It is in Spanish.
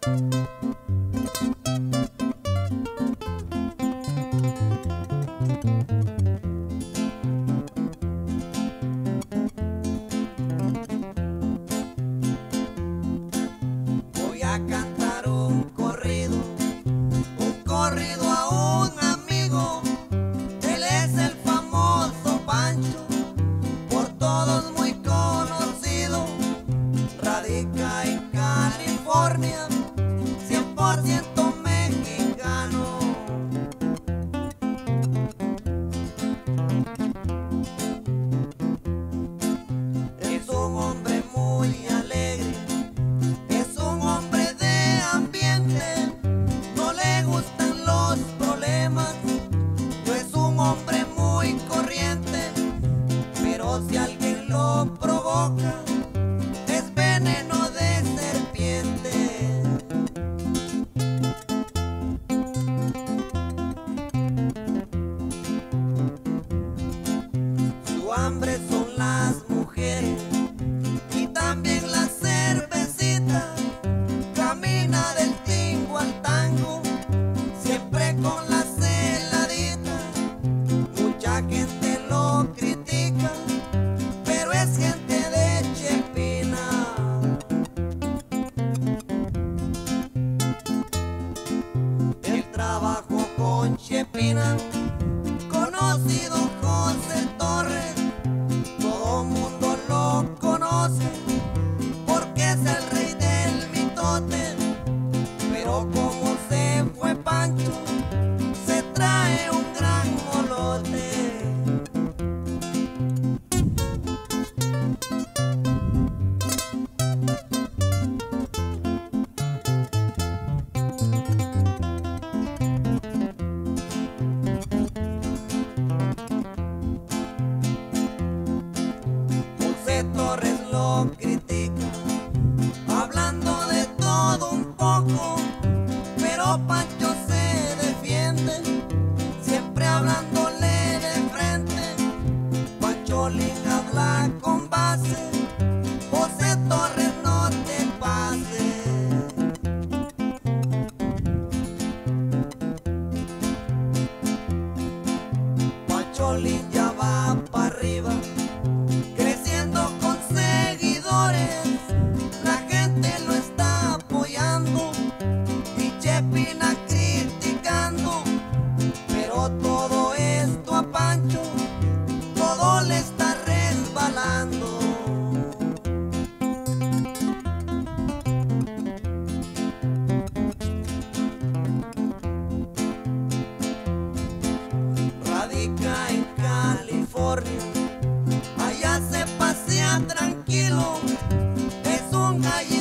Voy a cantar un corrido a un amigo. Él es el famoso Pancho, por todos muy conocido. Radica en California, 100% mexicano. Es un hombre muy alegre, es un hombre de ambiente, no le gustan los problemas, no es un hombre muy corriente, pero si alguien lo provoca, es veneno de serpiente. Su hambre son las mujeres y también la cervecita. Camina del tingo al tango, siempre con la celadita. Mucha gente lo critica, pero es gente de Chepina. El trabajo con Chepina, conocido José Torres, todo mundo lo conoce porque es el rey del mitote. Pero como se fue Pancho, se trae un gran molote. José Torres lo critica, hablando de todo un poco, pero Pancho se defiende, siempre hablándole de frente. Pancholín habla con base, José Torres no te pases. Pancholín ya va para arriba, creciendo con seguidores, la gente lo está apoyando y Chepina criticando, pero todo esto a Pancho, todo le está resbalando. Radica en California, allá se pasea tranquilo, es un gallego